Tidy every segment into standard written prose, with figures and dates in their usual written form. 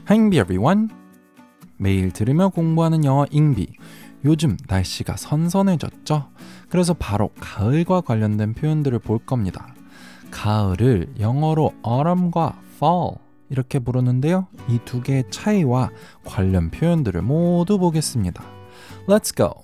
Hi everyone. 매일 들으며 공부하는 영어 잉비. 요즘 날씨가 선선해졌죠? 그래서 바로 가을과 관련된 표현들을 볼 겁니다. 가을을 영어로 autumn과 fall 이렇게 부르는데요. 이 두 개의 차이와 관련 표현들을 모두 보겠습니다. Let's go!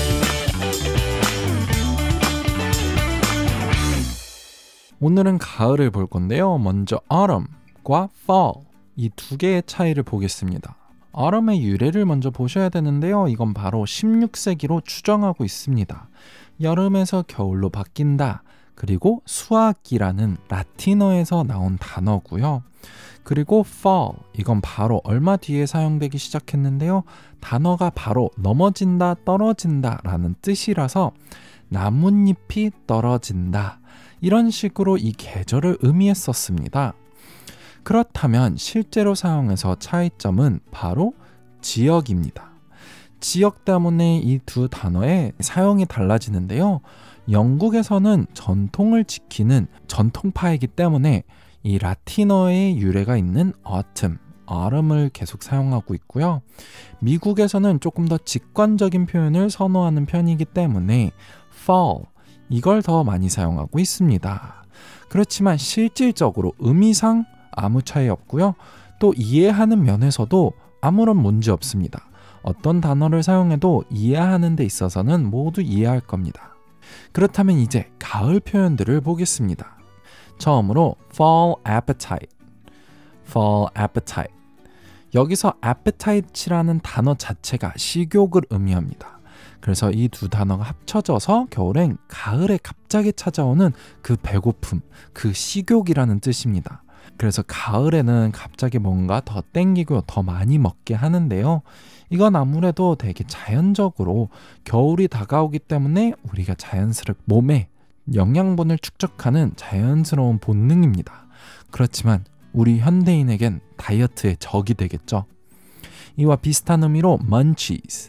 오늘은 가을을 볼 건데요. 먼저 autumn과 fall 이 두 개의 차이를 보겠습니다. autumn의 유래를 먼저 보셔야 되는데요. 이건 바로 16세기로 추정하고 있습니다. 여름에서 겨울로 바뀐다. 그리고 수학이라는 라틴어에서 나온 단어고요. 그리고 fall, 이건 바로 얼마 뒤에 사용되기 시작했는데요. 단어가 바로 넘어진다, 떨어진다 라는 뜻이라서 나뭇잎이 떨어진다. 이런 식으로 이 계절을 의미했었습니다. 그렇다면 실제로 사용해서 차이점은 바로 지역입니다. 지역 때문에 이 두 단어의 사용이 달라지는데요. 영국에서는 전통을 지키는 전통파이기 때문에 이 라틴어의 유래가 있는 autumn을 계속 사용하고 있고요. 미국에서는 조금 더 직관적인 표현을 선호하는 편이기 때문에 fall, 이걸 더 많이 사용하고 있습니다. 그렇지만 실질적으로 의미상 아무 차이 없고요. 또 이해하는 면에서도 아무런 문제 없습니다. 어떤 단어를 사용해도 이해하는 데 있어서는 모두 이해할 겁니다. 그렇다면 이제 가을 표현들을 보겠습니다. 처음으로 fall appetite. fall appetite. 여기서 appetite이라는 단어 자체가 식욕을 의미합니다. 그래서 이 두 단어가 합쳐져서 겨울엔 가을에 갑자기 찾아오는 그 배고픔, 그 식욕이라는 뜻입니다. 그래서 가을에는 갑자기 뭔가 더 땡기고 더 많이 먹게 하는데요. 이건 아무래도 되게 자연적으로 겨울이 다가오기 때문에 우리가 자연스럽게 몸에 영양분을 축적하는 자연스러운 본능입니다. 그렇지만 우리 현대인에겐 다이어트의 적이 되겠죠. 이와 비슷한 의미로 munchies.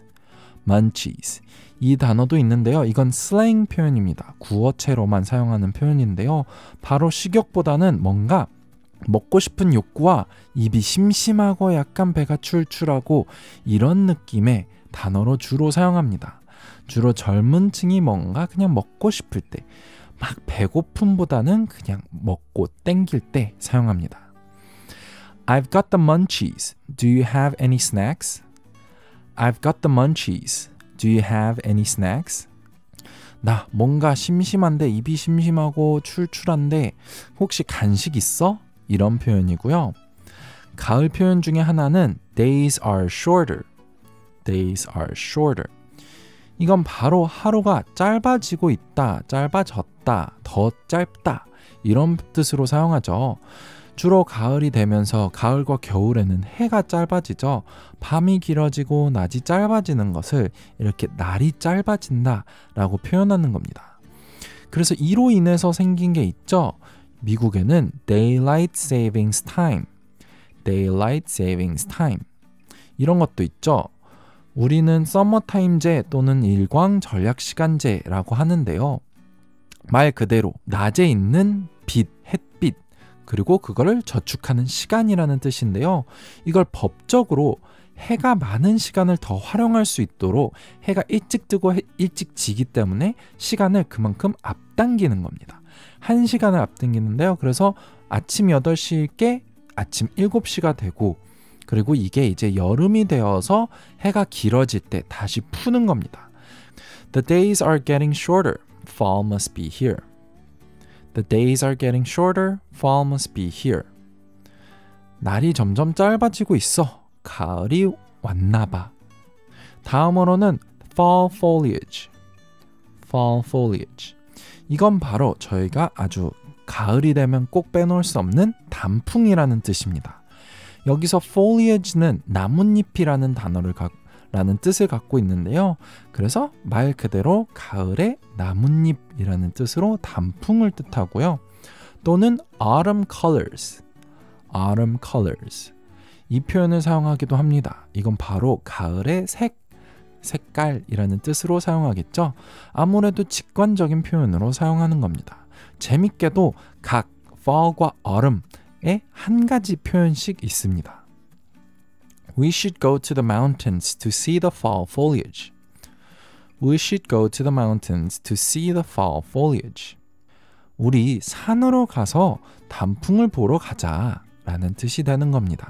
이 단어도 있는데요. 이건 슬랭 표현입니다. 구어체로만 사용하는 표현인데요. 바로 식욕보다는 뭔가 먹고 싶은 욕구와 입이 심심하고 약간 배가 출출하고 이런 느낌의 단어로 주로 사용합니다. 주로 젊은 층이 뭔가 그냥 먹고 싶을 때, 막 배고픔보다는 그냥 먹고 땡길 때 사용합니다. I've got the munchies. Do you have any snacks? I've got the munchies. Do you have any snacks? 나 뭔가 심심한데 입이 심심하고 출출한데 혹시 간식 있어? 이런 표현이고요. 가을 표현 중에 하나는 days are shorter. days are shorter. 이건 바로 하루가 짧아지고 있다, 짧아졌다, 더 짧다 이런 뜻으로 사용하죠. 주로 가을이 되면서 가을과 겨울에는 해가 짧아지죠. 밤이 길어지고 낮이 짧아지는 것을 이렇게 날이 짧아진다 라고 표현하는 겁니다. 그래서 이로 인해서 생긴 게 있죠. 미국에는 Daylight Savings Time, Daylight Savings Time 이런 것도 있죠. 우리는 서머타임제 또는 일광전략시간제라고 하는데요. 말 그대로 낮에 있는 빛, 햇빛 그리고 그거를 저축하는 시간이라는 뜻인데요. 이걸 법적으로 해가 많은 시간을 더 활용할 수 있도록 해가 일찍 뜨고 일찍 지기 때문에 시간을 그만큼 앞당기는 겁니다. 1시간을 앞당기는데요. 그래서 아침 8시일 게 아침 7시가 되고 그리고 이게 이제 여름이 되어서 해가 길어질 때 다시 푸는 겁니다. The days are getting shorter. Fall must be here. The days are getting shorter. Fall must be here. 날이 점점 짧아지고 있어. 가을이 왔나 봐. 다음으로는 fall foliage. fall foliage. 이건 바로 저희가 아주 가을이 되면 꼭 빼놓을 수 없는 단풍이라는 뜻입니다. 여기서 foliage는 나뭇잎이라는 라는 뜻을 갖고 있는데요. 그래서 말 그대로 가을의 나뭇잎이라는 뜻으로 단풍을 뜻하고요. 또는 autumn colors. autumn colors. 이 표현을 사용하기도 합니다. 이건 바로 가을의 색깔이라는 뜻으로 사용하겠죠. 아무래도 직관적인 표현으로 사용하는 겁니다. 재밌게도 각 fall과 autumn에 한 가지 표현씩 있습니다. We should go to the mountains to see the fall foliage. We should go to the mountains to see the fall foliage. 우리 산으로 가서 단풍을 보러 가자 라는 뜻이 되는 겁니다.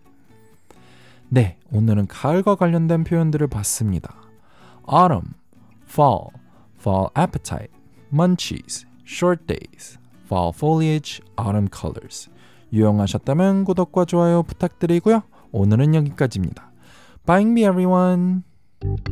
네, 오늘은 가을과 관련된 표현들을 봤습니다. Autumn, fall, fall appetite, munchies, short days, fall foliage, autumn colors. 유용하셨다면 구독과 좋아요 부탁드리고요. 오늘은 여기까지입니다. Bye me everyone!